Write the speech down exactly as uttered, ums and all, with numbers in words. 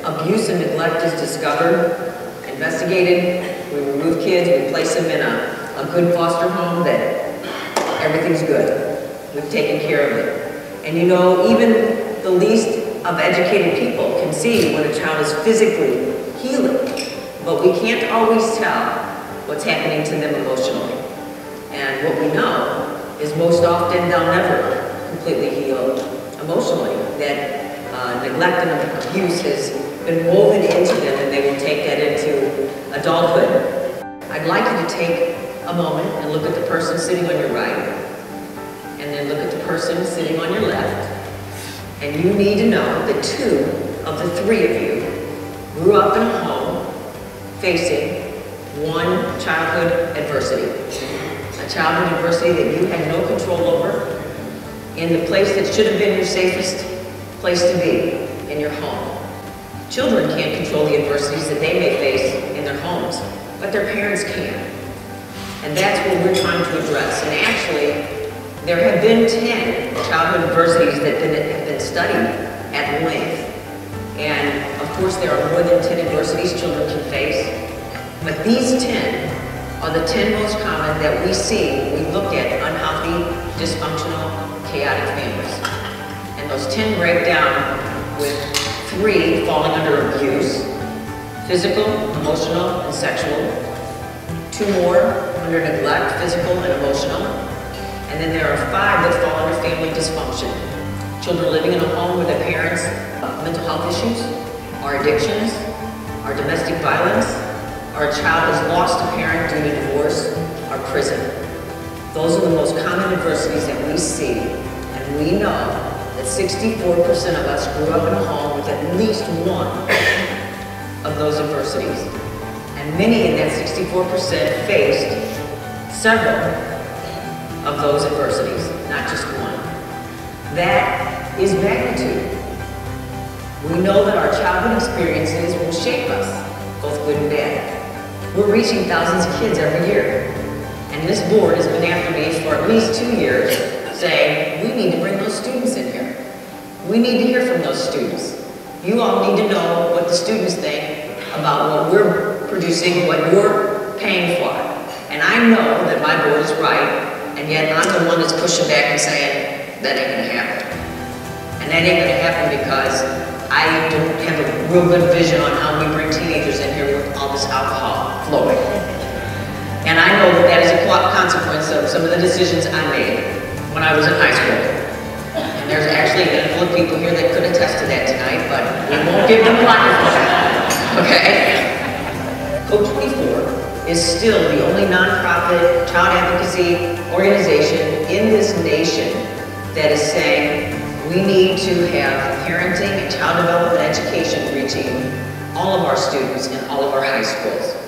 abuse and neglect is discovered, investigated, we remove kids, we place them in a, a good foster home that everything's good. We've taken care of it. And you know, even the least of educated people can see when a child is physically healing, but we can't always tell what's happening to them emotionally. And what we know is most often they'll never completely heal emotionally, that uh, neglect and abuse has been woven into them, and they will take that into adulthood. I'd like you to take a moment and look at the person sitting on your right, and then look at the person sitting on your left. And you need to know that two of the three of you grew up in a home facing one childhood adversity. A childhood adversity that you had no control over, in the place that should have been your safest place to be, in your home. Children can't control the adversities that they may face in their homes, but their parents can. And that's what we're trying to address. And actually, there have been ten childhood adversities that have been studied at length. And of course, there are more than ten adversities children can face. But these ten are the ten most common that we see when we look at unhealthy, dysfunctional, chaotic families. And those ten break down with three falling under abuse: physical, emotional, and sexual. Two more under neglect, physical and emotional. And then there are five that fall under family dysfunction. Children living in a home with their parents' mental health issues, or addictions, or domestic violence, or a child has lost a parent due to divorce, or prison. Those are the most common adversities that we see, and we know that sixty-four percent of us grew up in a home with at least one of those adversities. And many in that sixty-four percent faced several of those adversities, not just one. That is magnitude. We know that our childhood experiences will shape us, both good and bad. We're reaching thousands of kids every year. And this board has been after me for at least two years saying, we need to bring those students in here. We need to hear from those students. You all need to know what the students think about what we're producing, what you're paying for. And I know that my board is right, and yet I'm the one that's pushing back and saying, that ain't gonna happen. And that ain't gonna happen because I don't have a real good vision on how we bring teenagers in here with all this alcohol flowing. And I know that that is a consequence of some of the decisions I made when I was in high school. And there's actually a handful of people here that could attest to that tonight, but we won't give them a microphone, okay? Code twenty-four is still the only nonprofit child advocacy organization in this nation that is saying we need to have parenting and child development education reaching all of our students in all of our high schools.